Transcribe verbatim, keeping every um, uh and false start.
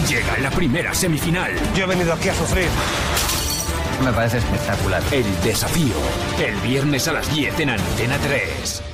Llega la primera semifinal. Yo he venido aquí a sufrir. Me parece espectacular. El desafío. El viernes a las diez en Antena tres.